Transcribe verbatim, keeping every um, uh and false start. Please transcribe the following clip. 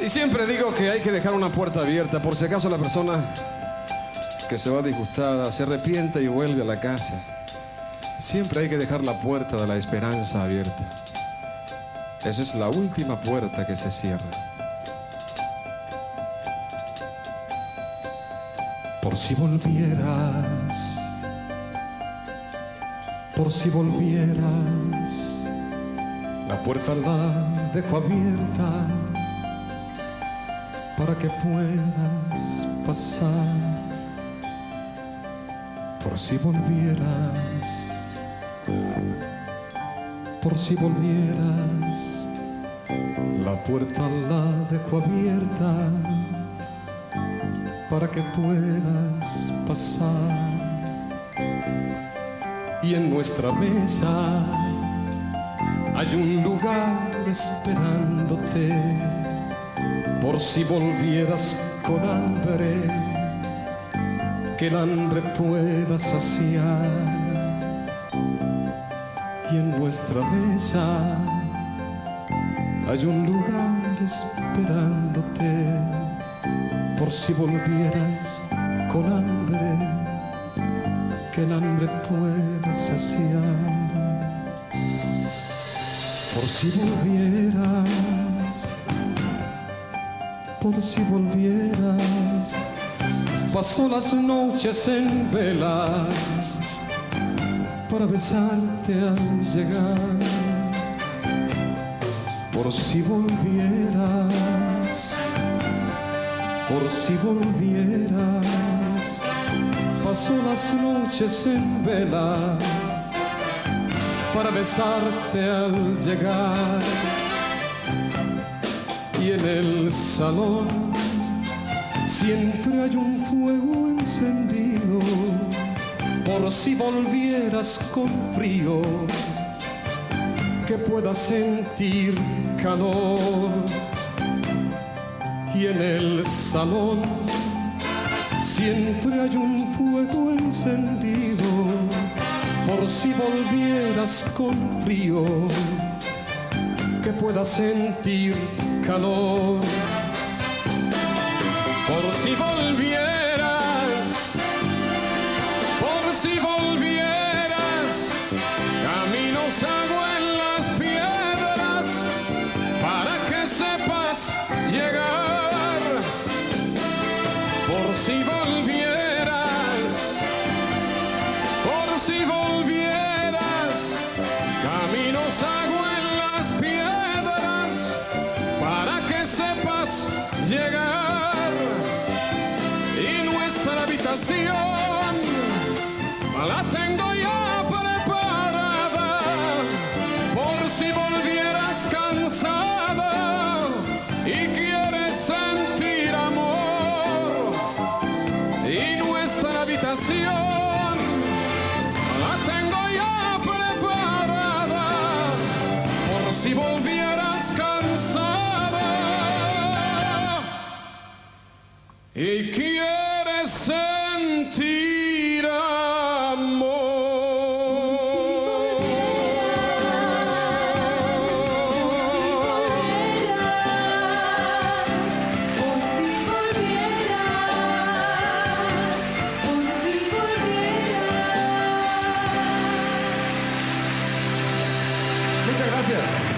Y siempre digo que hay que dejar una puerta abierta por si acaso la persona que se va disgustada se arrepiente y vuelve a la casa. Siempre hay que dejar la puerta de la esperanza abierta. Esa es la última puerta que se cierra. Por si volvieras, por si volvieras, la puerta la dejo abierta para que puedas pasar. Por si volvieras, por si volvieras, la puerta la dejo abierta para que puedas pasar. Y en nuestra mesa hay un lugar esperándote, por si volvieras con hambre, que el hambre pueda saciar. Y en nuestra mesa hay un lugar esperándote, por si volvieras con hambre, que el hambre pueda saciar. Por si volvieras, por si volvieras, paso las noches en vela para besarte al llegar. Por si volvieras, por si volvieras, paso las noches en vela para besarte al llegar. Y en el salón siempre hay un fuego encendido, por si volvieras con frío, que puedas sentir calor. Y en el salón siempre hay un fuego encendido, por si volvieras con frío, que puedas sentir calor. Por si volvieras, por si volvieras, caminos hago en las piedras para que sepas llegar. Por si volvieras, por si volvieras, caminos hago en las piedras para que sepas llegar. La tengo ya preparada, por si volvieras cansada y quieres sentir amor. Y nuestra habitación la tengo ya preparada, por si volvieras cansada y quieres sentir amor. Por si volvieras, por si volvieras. Muchas gracias.